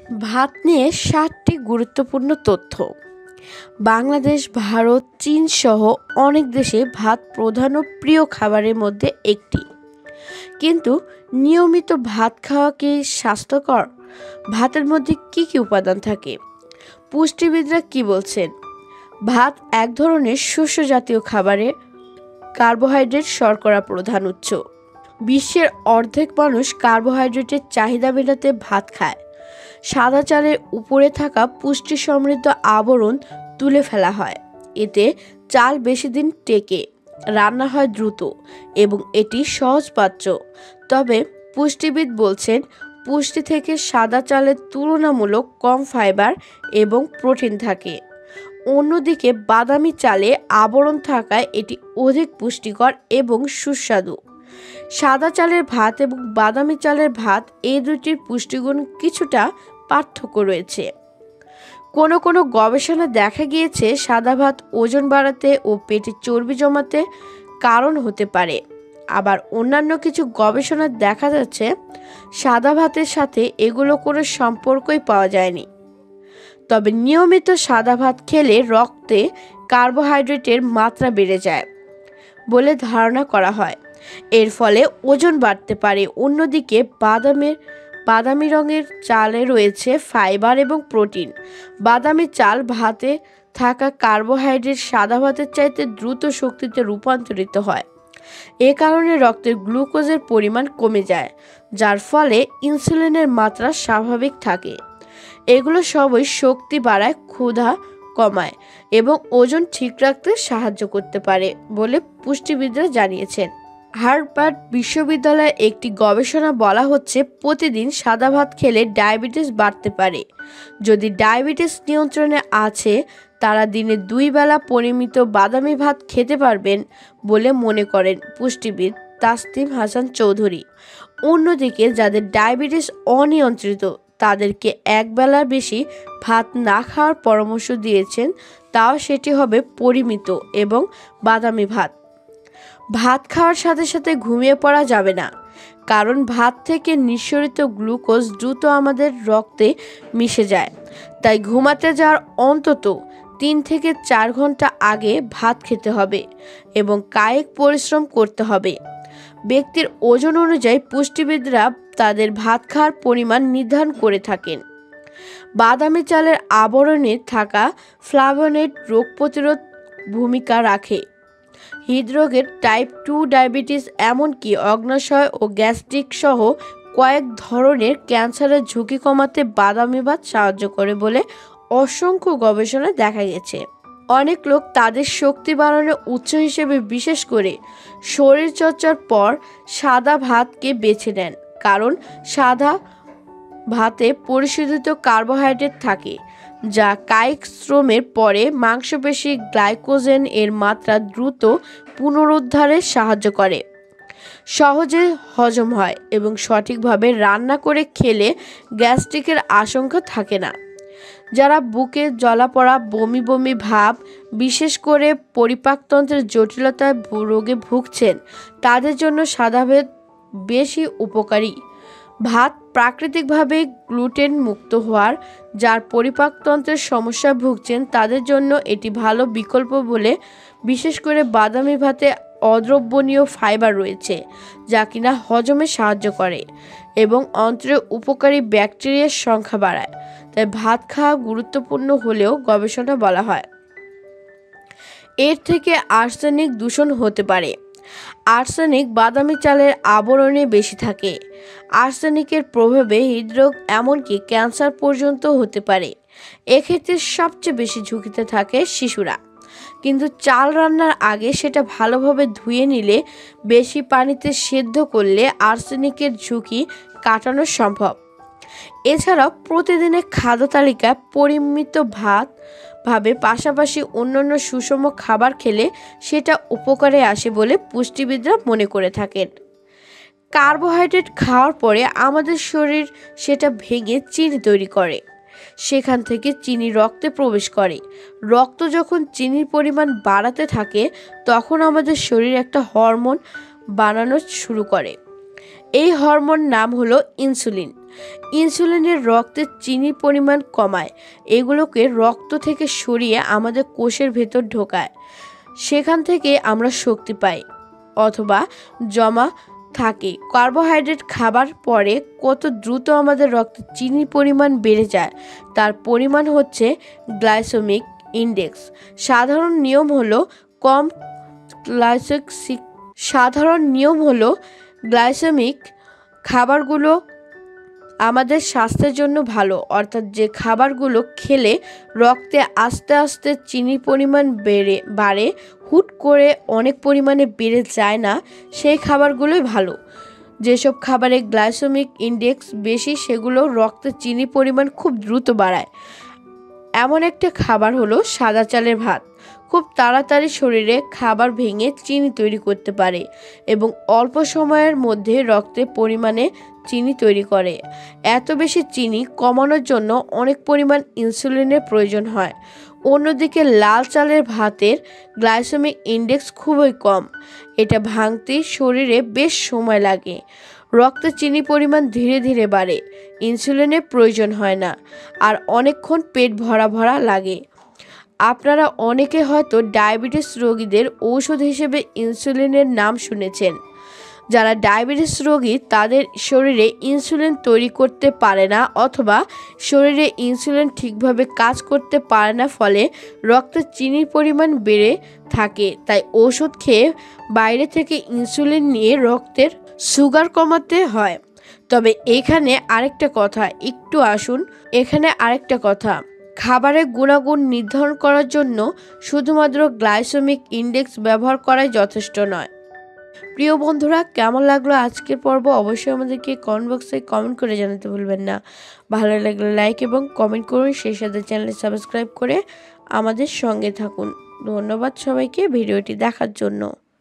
ভাত নিয়ে ৭টি গুরুত্বপূর্ণ তথ্য। বাংলাদেশ, ভারত, চীন সহ অনেক দেশে ভাত প্রধান ও প্রিয় খাবারের মধ্যে একটি। কিন্তু নিয়মিত ভাত খাওয়া কি স্বাস্থ্যকর? ভাতের মধ্যে কি কি উপাদান থাকে? পুষ্টিবিদরা কি বলছেন? ভাত এক ধরনের শস্য জাতীয় খাবারে কার্বোহাইড্রেট শর্করা প্রধান উৎস। বিশ্বের অর্ধেক মানুষ কার্বোহাইড্রেটের চাহিদা মেটাতে ভাত খায়। সাদা চালের উপরে থাকা পুষ্টি সমৃদ্ধ আবরণ তুলে ফেলা হয়। এতে চাল বেশি দিন টেকে, রান্না হয় দ্রুত এবং এটি সহজপাচ্য। তবে পুষ্টিবিদ বলছেন, পুষ্টি থেকে সাদা চালের তুলনামূলক কম ফাইবার এবং প্রোটিন থাকে। অন্যদিকে বাদামি চালে আবরণ থাকায় এটি অধিক পুষ্টিকর এবং সুস্বাদু। সাদা চালের ভাত এবং বাদামি চালের ভাত এই দুটির পুষ্টিগুণ কিছুটা পার্থক্য রয়েছে। কোনো কোনো গবেষণায় দেখা গিয়েছে সাদা ভাত ওজন বাড়াতে ও পেটে চর্বি জমাতে কারণ হতে পারে। আবার অন্যান্য কিছু গবেষণায় দেখা যাচ্ছে সাদা ভাতের সাথে এগুলো কোনো সম্পর্কই পাওয়া যায়নি। তবে নিয়মিত সাদা ভাত খেলে রক্তে কার্বোহাইড্রেটের মাত্রা বেড়ে যায় বলে ধারণা করা হয়। এর ফলে ওজন বাড়তে পারে। অন্যদিকে বাদামি রঙের চালে রয়েছে ফাইবার এবং প্রোটিন। বাদামি চাল ভাতে থাকা কার্বোহাইড্রেট সাদা ভাতের চাইতে দ্রুত শক্তিতে রূপান্তরিত হয়। এ কারণে রক্তের গ্লুকোজের পরিমাণ কমে যায়, যার ফলে ইনসুলিনের মাত্রা স্বাভাবিক থাকে। এগুলো সবই শক্তি বাড়ায়, ক্ষুধা কমায় এবং ওজন ঠিক রাখতে সাহায্য করতে পারে বলে পুষ্টিবিদরা জানিয়েছেন। হার্ভার্ড বিশ্ববিদ্যালয়ের একটি গবেষণা বলা হচ্ছে, প্রতিদিন সাদা ভাত খেলে ডায়াবেটিস বাড়তে পারে। যদি ডায়াবেটিস নিয়ন্ত্রণে আছে, তারা দিনে 2 বেলা পরিমিত বাদামি ভাত খেতে পারবেন বলে মনে করেন পুষ্টিবিদ তাসনিম হাসান চৌধুরী। অন্যদিকে যাদের ডায়াবেটিস অনিয়ন্ত্রিত, তাদেরকে 1 বেলার বেশি ভাত না খাওয়ার পরামর্শ দিয়েছেন, তাও সেটি হবে পরিমিত এবং বাদামি ভাত। ভাত খাওয়ার সাথে সাথে ঘুমিয়ে পড়া যাবে না, কারণ ভাত থেকে নিঃসরিত গ্লুকোজ দ্রুত আমাদের রক্তে মিশে যায়। তাই ঘুমাতে যাওয়ার অন্তত 3 থেকে 4 ঘন্টা আগে ভাত খেতে হবে এবং কায়িক পরিশ্রম করতে হবে। ব্যক্তির ওজন অনুযায়ী পুষ্টিবিদরা তাদের ভাত খাওয়ার পরিমাণ নির্ধারণ করে থাকেন। বাদামি চালের আবরণে থাকা ফ্লাভোনয়েড রোগ প্রতিরোধ ভূমিকা রাখে। হৃদরোগের টাইপ 2 ডায়াবেটিস, এমনকি অগ্ন্যাশয় ও গ্যাস্ট্রিক সহ কয়েক ধরনের ক্যান্সারের ঝুঁকি কমাতে বাদামি ভাত সাহায্য করে বলে অসংখ্য গবেষণায় দেখা গেছে। অনেক লোক তাদের শক্তি বাড়ানোর উৎস হিসেবে, বিশেষ করে শরীরচর্চার পর, সাদা ভাতকে বেছে নেন, কারণ সাদা ভাতে পরিশোধিত কার্বোহাইড্রেট থাকে, যা কায়িক শ্রমের পরে মাংসপেশি গ্লাইকোজেন এর মাত্রা দ্রুত পুনরুদ্ধারে সাহায্য করে। সহজে হজম হয় এবং সঠিকভাবে রান্না করে খেলে গ্যাস্ট্রিকের আশঙ্কা থাকে না। যারা বুকে জ্বালাপোড়া, বমি বমি ভাব, বিশেষ করে পরিপাকতন্ত্রের জটিলতায় রোগে ভুগছেন, তাদের জন্য সাদা ভাত বেশি উপকারী। ভাত প্রাকৃতিকভাবে গ্লুটেন মুক্ত হওয়ার, যার পরিপাকতন্ত্রের সমস্যায় ভুগছেন, তাদের জন্য এটি ভালো বিকল্প বলে। বিশেষ করে বাদামি ভাতে অদ্রবণীয় ফাইবার রয়েছে, যা কিনা হজমে সাহায্য করে এবং অন্ত্রের উপকারী ব্যাকটেরিয়ার সংখ্যা বাড়ায়। তাই ভাত খাওয়া গুরুত্বপূর্ণ হলেও গবেষণা বলা হয় এর থেকে আর্সেনিক দূষণ হতে পারে। আর্সেনিক বাদামি চালের আবরণে বেশি থাকে। আর্সেনিকের প্রভাবে হৃদরোগ, এমনকি ক্যান্সার পর্যন্ত হতে পারে। এক্ষেত্রে সবচেয়ে বেশি ঝুঁকিতে থাকে শিশুরা। কিন্তু চাল রান্নার আগে সেটা ভালোভাবে ধুয়ে নিলে, বেশি পানিতে সেদ্ধ করলে আর্সেনিকের ঝুঁকি কাটানো সম্ভব। এছাড়াও প্রতিদিনের খাদ্য তালিকায় পরিমিত ভাবে পাশাপাশি অন্যান্য সুষম খাবার খেলে সেটা উপকারে আসে বলে পুষ্টিবিদরা মনে করে থাকেন। কার্বোহাইড্রেট খাওয়ার পরে আমাদের শরীর সেটা ভেঙে চিনি তৈরি করে। সেখান থেকে চিনি রক্তে প্রবেশ করে। রক্ত যখন চিনির পরিমাণ বাড়াতে থাকে, তখন আমাদের শরীর একটা হরমোন বানানো শুরু করে। এই হরমোন নাম হলো ইনসুলিন। ইনসুলিনের রক্তে চিনির পরিমাণ কমায়, এগুলোকে রক্ত থেকে সরিয়ে আমাদের কোষের ভেতর ঢোকায়, সেখান থেকে আমরা শক্তি পাই অথবা জমা থাকে। কার্বোহাইড্রেট খাবার পরে কত দ্রুত আমাদের রক্তে চিনির পরিমাণ বেড়ে যায় তার পরিমাণ হচ্ছে গ্লাইসেমিক ইন্ডেক্স। সাধারণ নিয়ম হলো গ্লাইসেমিক খাবারগুলো আমাদের স্বাস্থ্যের জন্য ভালো, অর্থাৎ যে খাবারগুলো খেলে রক্তে আস্তে আস্তে চিনির পরিমাণ বাড়ে, হুট করে অনেক পরিমাণে বেড়ে যায় না, সেই খাবারগুলোই ভালো। যেসব খাবারে গ্লাইসেমিক ইন্ডেক্স বেশি সেগুলো রক্তে চিনির পরিমাণ খুব দ্রুত বাড়ায়। এমন একটা খাবার হলো সাদা চালের ভাত। খুব তাড়াতাড়ি শরীরে খাবার ভেঙে চিনি তৈরি করতে পারে এবং অল্প সময়ের মধ্যে রক্তে পরিমাণে চিনি তৈরি করে। এত বেশি চিনি কমানোর জন্য অনেক পরিমাণ ইনসুলিনের প্রয়োজন হয়। অন্যদিকে লাল চালের ভাতের গ্লাইসেমিক ইন্ডেক্স খুবই কম, এটা ভাঙতে শরীরে বেশ সময় লাগে। রক্তে চিনির পরিমাণ ধীরে ধীরে বাড়ে, ইনসুলিনের প্রয়োজন হয় না, আর অনেকক্ষণ পেট ভরা ভরা লাগে। আপনারা অনেকে হয়তো ডায়াবেটিস রোগীদের ঔষধ হিসেবে ইনসুলিনের নাম শুনেছেন। যারা ডায়াবেটিস রোগী তাদের শরীরে ইনসুলিন তৈরি করতে পারে না অথবা শরীরে ইনসুলিন ঠিকভাবে কাজ করতে পারে না, ফলে রক্তে চিনির পরিমাণ বেড়ে থাকে। তাই ওষুধ খেয়ে বাইরে থেকে ইনসুলিন নিয়ে রক্তের সুগার কমাতে হয়। তবে এখানে আরেকটা কথা, খাবারের গুণাগুণ নির্ধারণ করার জন্য শুধুমাত্র গ্লাইসেমিক ইন্ডেক্স ব্যবহার করাই যথেষ্ট নয়। প্রিয় বন্ধুরা, কেমন লাগলো আজকের পর্ব অবশ্যই আমাদেরকে কমেন্ট বক্সে কমেন্ট করে জানাতে ভুলবেন না। ভালো লাগলে লাইক এবং কমেন্ট করুন, সেই সাথে চ্যানেল সাবস্ক্রাইব করে আমাদের সঙ্গে থাকুন। ধন্যবাদ সবাইকে ভিডিওটি দেখার জন্য।